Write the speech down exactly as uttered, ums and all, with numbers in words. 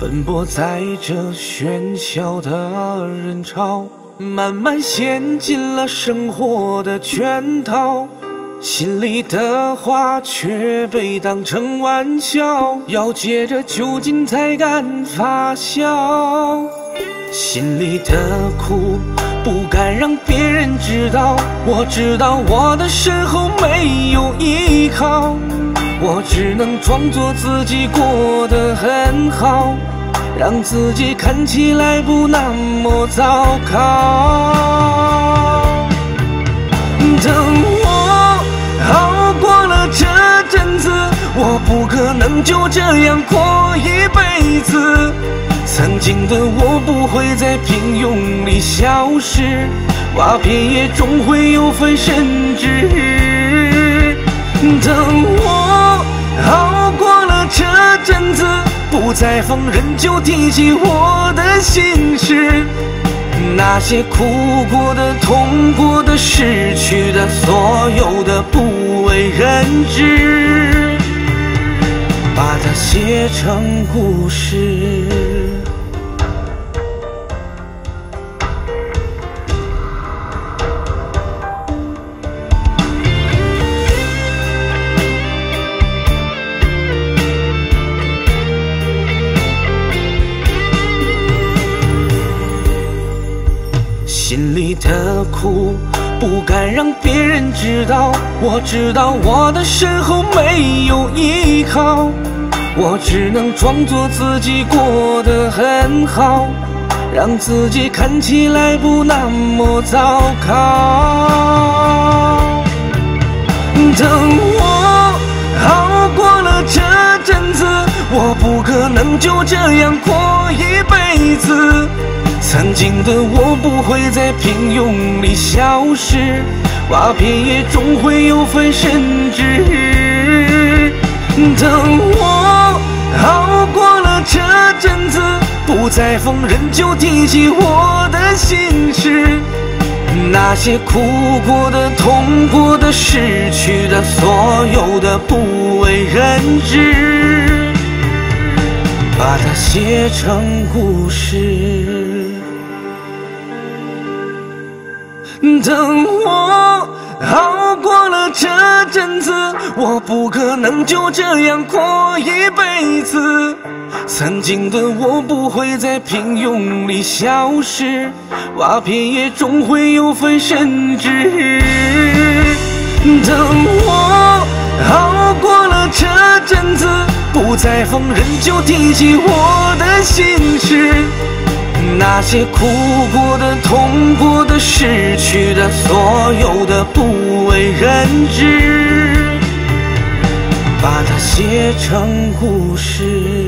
奔波在这喧嚣的人潮，慢慢陷进了生活的圈套，心里的话却被当成玩笑，要借着酒精才敢发酵。心里的苦不敢让别人知道，我知道我的身后没有依靠，我只能装作自己过得很好，让自己看起来不那么糟糕。等我熬过了这阵子，我不可能就这样过一辈子。曾经的我不会在平庸里消失，瓦片也终会有分身之日。等我熬过了这阵子，不再逢人就提起我的心事，那些哭过的、痛过的、失去的，所有的不为人知，把它写成故事。心里的苦不敢让别人知道，我知道我的身后没有依靠，我只能装作自己过得很好，让自己看起来不那么糟糕。等我熬过了这阵子，我不可能就这样过一辈子。曾经的我不会在平庸里消失，瓦片也终会有分身之日。等我熬过了这阵子，不再逢人就提起我的心事，那些哭过的、痛过的、失去的，所有的不为人知，把它写成故事。等我熬过了这阵子，我不可能就这样过一辈子。曾经的我不会在平庸里消失，瓦片也终会有分身之日。等我熬过了这阵子，不再逢人就提起我的心事，那些哭过的、痛过的、失去的，所有的不为人知，把它写成故事。